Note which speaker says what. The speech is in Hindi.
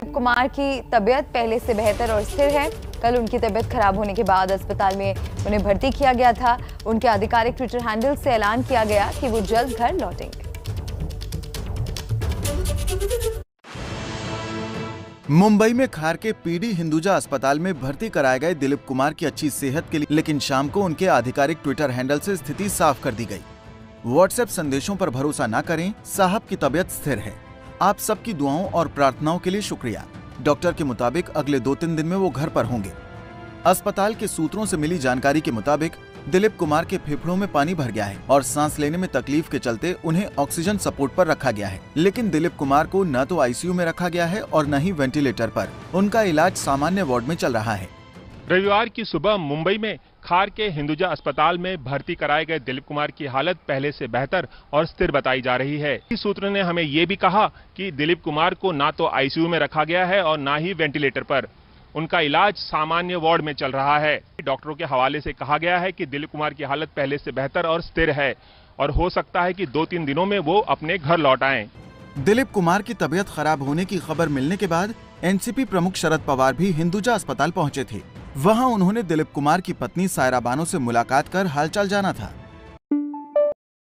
Speaker 1: कुमार की तबीयत पहले से बेहतर और स्थिर है। कल उनकी तबीयत खराब होने के बाद अस्पताल में उन्हें भर्ती किया गया था। उनके आधिकारिक ट्विटर हैंडल से ऐलान किया गया कि वो जल्द घर लौटेंगे।
Speaker 2: मुंबई में खार के पीडी हिंदुजा अस्पताल में भर्ती कराए गए दिलीप कुमार की अच्छी सेहत के लिए, लेकिन शाम को उनके आधिकारिक ट्विटर हैंडल से स्थिति साफ कर दी गई। व्हाट्सएप संदेशों पर भरोसा न करें, साहब की तबीयत स्थिर है। आप सबकी दुआओं और प्रार्थनाओं के लिए शुक्रिया। डॉक्टर के मुताबिक अगले 2-3 दिन में वो घर पर होंगे। अस्पताल के सूत्रों से मिली जानकारी के मुताबिक दिलीप कुमार के फेफड़ों में पानी भर गया है और सांस लेने में तकलीफ के चलते उन्हें ऑक्सीजन सपोर्ट पर रखा गया है। लेकिन दिलीप कुमार को न तो आईसीयू में रखा गया है और न ही वेंटिलेटर पर। उनका इलाज सामान्य वार्ड में चल रहा है।
Speaker 3: रविवार की सुबह मुंबई में खार के हिंदुजा अस्पताल में भर्ती कराए गए दिलीप कुमार की हालत पहले से बेहतर और स्थिर बताई जा रही है। इस सूत्र ने हमें ये भी कहा कि दिलीप कुमार को ना तो आईसीयू में रखा गया है और ना ही वेंटिलेटर पर। उनका इलाज सामान्य वार्ड में चल रहा है। डॉक्टरों के हवाले से कहा गया है कि दिलीप कुमार की हालत पहले से बेहतर और स्थिर है और हो सकता है कि 2-3 दिनों में वो अपने घर लौट आएं।
Speaker 2: दिलीप कुमार की तबीयत खराब होने की खबर मिलने के बाद एनसीपी प्रमुख शरद पवार भी हिंदुजा अस्पताल पहुंचे थे। वहां उन्होंने दिलीप कुमार की पत्नी सायरा बानो से मुलाकात कर हालचाल जाना था।